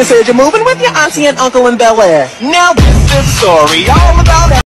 Said you're moving with your auntie and uncle in Bel Air. Now this is a story all about